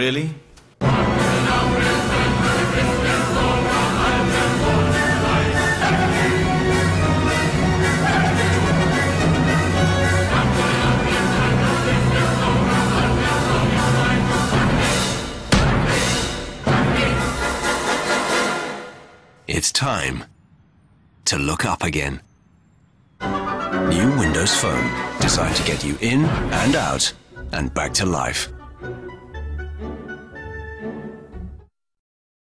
really? It's time to look up again. New Windows Phone, designed to get you in and out and back to life.